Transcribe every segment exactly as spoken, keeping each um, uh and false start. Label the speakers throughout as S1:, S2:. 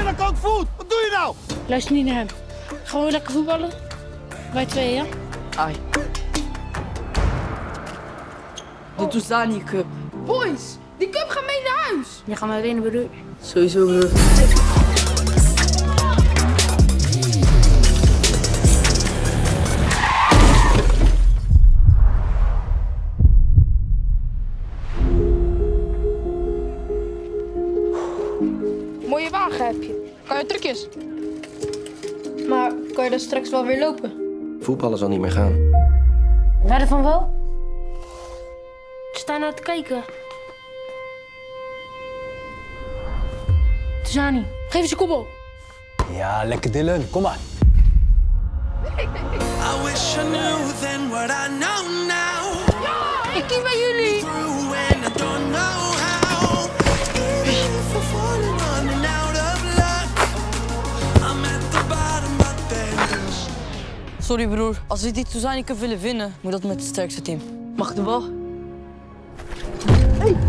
S1: naar koud voet. Wat doe je nou?
S2: Luister niet naar hem. Gaan we lekker voetballen? Wij twee, ja?
S3: Ai. De Toezani Cup.
S4: Boys, die cup gaat mee naar huis.
S2: Je gaat maar alleen naar broer.
S3: Sowieso, broer.
S4: Mooie wagen heb je. Kan je trucjes?
S2: Maar kan je dan straks wel weer lopen?
S5: Voetballen zal niet meer gaan.
S2: Waar van wel? We staan naar te kijken. Tizani, geef eens je koppel.
S6: Ja, lekker Dylan. Kom maar.
S4: Ik kies bij jullie.
S3: Sorry, broer. Als we die Toezani Cup willen winnen, moet dat met het sterkste team. Mag ik de bal? Hey.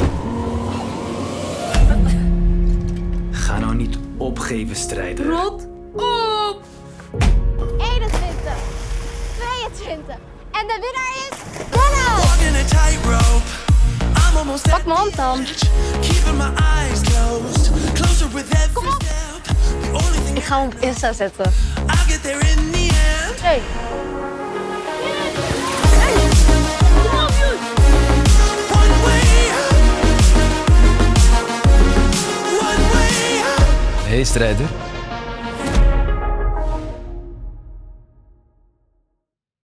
S6: Ga nou niet opgeven, strijder.
S3: Rot op!
S7: eenentwintig, tweeëntwintig. En de winnaar is Ronald! Pak mijn hand dan. Kom op. Ik ga hem op Insta zetten. Hey.
S5: Hey, strijder.